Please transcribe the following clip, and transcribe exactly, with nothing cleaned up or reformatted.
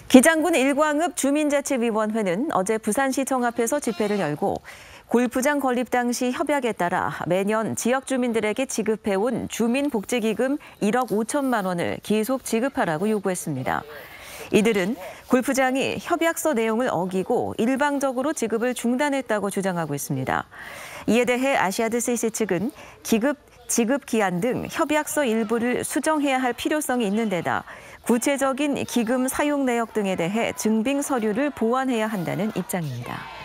기장군 일광읍 주민자치위원회는 어제 부산시청 앞에서 집회를 열고 골프장 건립 당시 협약에 따라 매년 지역 주민들에게 지급해온 주민복지기금 일억 오천만 원을 계속 지급하라고 요구했습니다. 이들은 골프장이 협약서 내용을 어기고 일방적으로 지급을 중단했다고 주장하고 있습니다. 이에 대해 아시아드 씨씨 측은 기급, 지급 기한 등 협약서 일부를 수정해야 할 필요성이 있는 데다 구체적인 기금 사용 내역 등에 대해 증빙 서류를 보완해야 한다는 입장입니다.